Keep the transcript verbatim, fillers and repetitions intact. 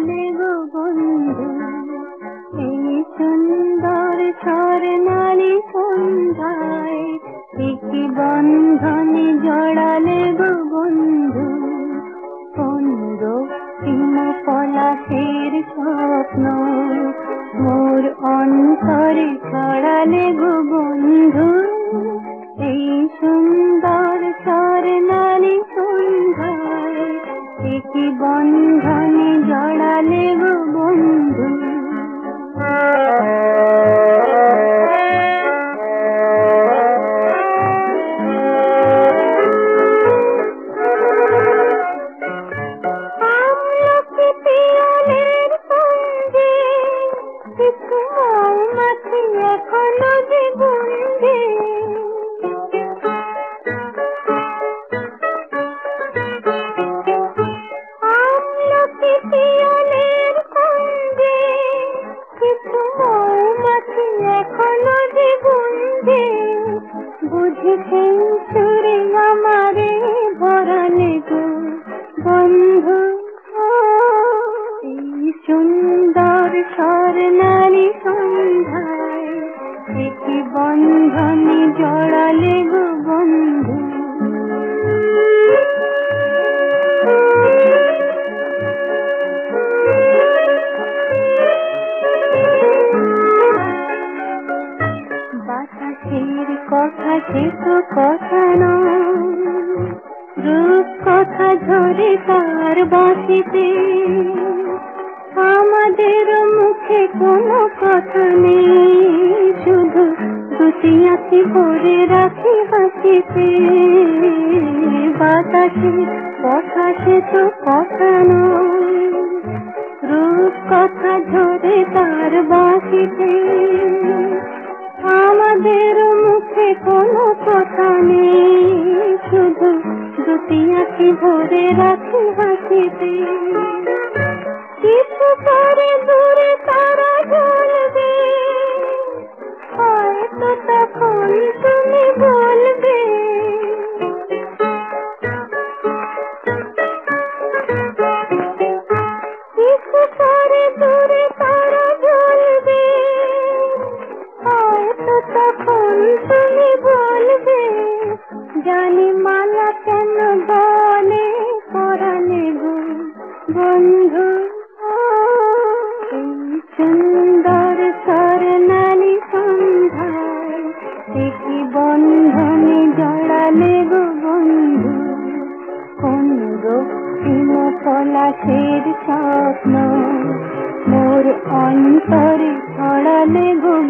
জড়ালে গো বন্ধু, এই সুন্দর স্বর্ণালী সন্ধ্যায়, কি বন্ধনে জড়ালে গো বন্ধু, কোন রক্তিম পলাশের স্বপ্ন মোর অন্তরে ছড়ালে গো বন্ধু, এই সুন্দর স্বর্ণালী সন্ধ্যায়, কি বন্ধনে জড়ালে গো বন্ধু। বুঝি সেঞ্চুরি আমারে ভরালে গো বন্ধু, এই সুন্দর স্বর্ণালী সন্ধ্যায়, কি বন্ধনে জড়ালে গো বন্ধু। বাতাসের কথা সে তো কথা নয়, রূপ কথা ঝরে তার বাঁশিতে, আমাদের মুখে কোনো কথা নেই, শুধু দুটি আঁখি ভরে রাখি হাসিতে। বাতাসের কথা সে তো কথা নয়, রূপ কথা ঝরে তার বাঁশিতে, আমাদের মুখে কোনো কথা নেই, শুধু দুটি আঁখি ভরে রাখি হাসিতে। কিছু পরে দূরে তারা জ্বলবে, হয়তো তখন তুমি বলবে, কিছু পরে দূরে তারা জ্বলবে, হয়তো তখন তুমি বলবে, জানি মালা কেন বলে পরালে গো বন্ধু, এই সুন্দর স্বর্ণালী সন্ধ্যায়, কি বন্ধনে জড়ালে গো বন্ধু, কোন রক্তিম পলাশের স্বপ্ন মোর অন্তরে ছড়ালে গো